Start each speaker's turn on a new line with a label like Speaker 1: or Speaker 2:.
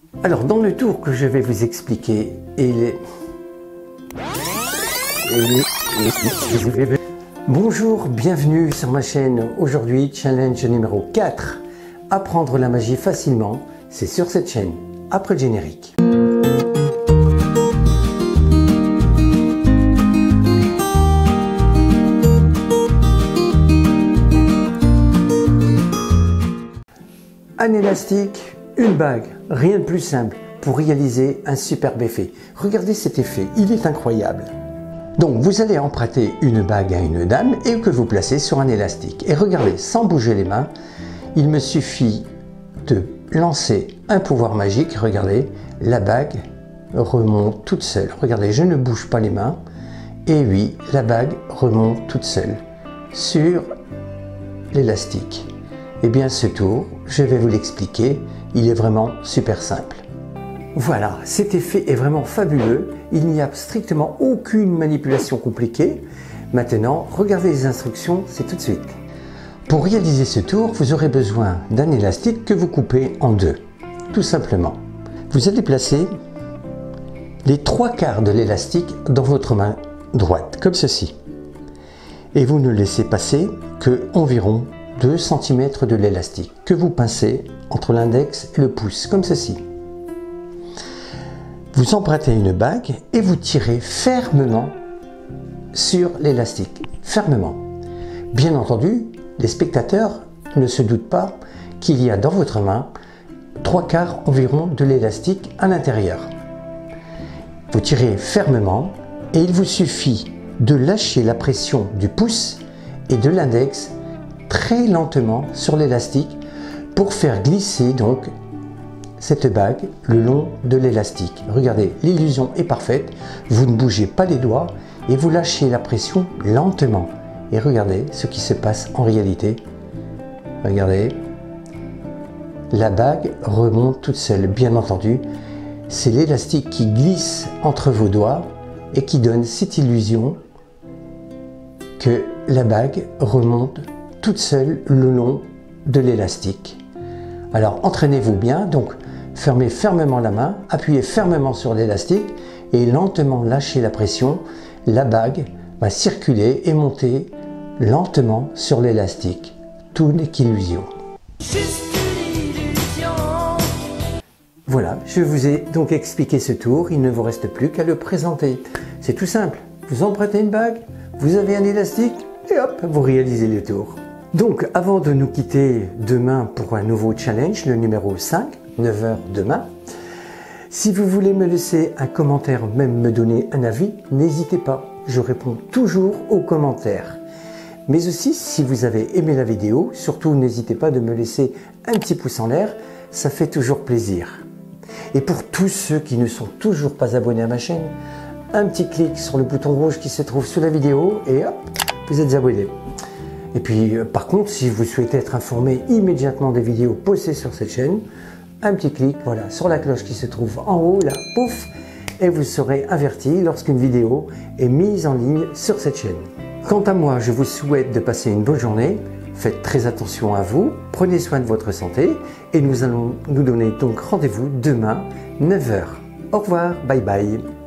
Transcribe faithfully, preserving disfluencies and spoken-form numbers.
Speaker 1: Alors, dans le tour que je vais vous expliquer, il est... Bonjour, bienvenue sur ma chaîne. Aujourd'hui, challenge numéro quatre. Apprendre la magie facilement, c'est sur cette chaîne. Après le générique. Un élastique, une bague, rien de plus simple pour réaliser un superbe effet. Regardez cet effet, il est incroyable. Donc vous allez emprunter une bague à une dame et que vous placez sur un élastique. Et regardez, sans bouger les mains, il me suffit de lancer un pouvoir magique. Regardez, la bague remonte toute seule. Regardez, je ne bouge pas les mains. Et oui, la bague remonte toute seule sur l'élastique. Et bien ce tour, je vais vous l'expliquer, il est vraiment super simple. Voilà, cet effet est vraiment fabuleux, il n'y a strictement aucune manipulation compliquée. Maintenant, regardez les instructions, c'est tout de suite. Pour réaliser ce tour, vous aurez besoin d'un élastique que vous coupez en deux, tout simplement. Vous allez placer les trois quarts de l'élastique dans votre main droite, comme ceci. Et vous ne laissez passer que environ deux centimètres de l'élastique que vous pincez entre l'index et le pouce, comme ceci. Vous empruntez une bague et vous tirez fermement sur l'élastique, fermement. Bien entendu, les spectateurs ne se doutent pas qu'il y a dans votre main trois quarts environ de l'élastique à l'intérieur. Vous tirez fermement et il vous suffit de lâcher la pression du pouce et de l'index très lentement sur l'élastique pour faire glisser donc cette bague le long de l'élastique. Regardez, l'illusion est parfaite, vous ne bougez pas les doigts et vous lâchez la pression lentement. Et regardez ce qui se passe en réalité. Regardez, la bague remonte toute seule. Bien entendu, c'est l'élastique qui glisse entre vos doigts et qui donne cette illusion que la bague remonte toute seule le long de l'élastique. Alors entraînez-vous bien, donc fermez fermement la main, appuyez fermement sur l'élastique et lentement lâchez la pression. La bague va circuler et monter lentement sur l'élastique. Tout n'est qu'illusion. Voilà, je vous ai donc expliqué ce tour, il ne vous reste plus qu'à le présenter. C'est tout simple, vous empruntez une bague, vous avez un élastique et hop, vous réalisez le tour. Donc, avant de nous quitter demain pour un nouveau challenge, le numéro cinq, neuf heures demain, si vous voulez me laisser un commentaire, même me donner un avis, n'hésitez pas, je réponds toujours aux commentaires. Mais aussi, si vous avez aimé la vidéo, surtout n'hésitez pas de me laisser un petit pouce en l'air, ça fait toujours plaisir. Et pour tous ceux qui ne sont toujours pas abonnés à ma chaîne, un petit clic sur le bouton rouge qui se trouve sous la vidéo et hop, vous êtes abonné. Et puis euh, par contre, si vous souhaitez être informé immédiatement des vidéos postées sur cette chaîne, un petit clic voilà, sur la cloche qui se trouve en haut, là, pouf, et vous serez averti lorsqu'une vidéo est mise en ligne sur cette chaîne. Quant à moi, je vous souhaite de passer une bonne journée, faites très attention à vous, prenez soin de votre santé, et nous allons nous donner donc rendez-vous demain, neuf heures. Au revoir, bye bye.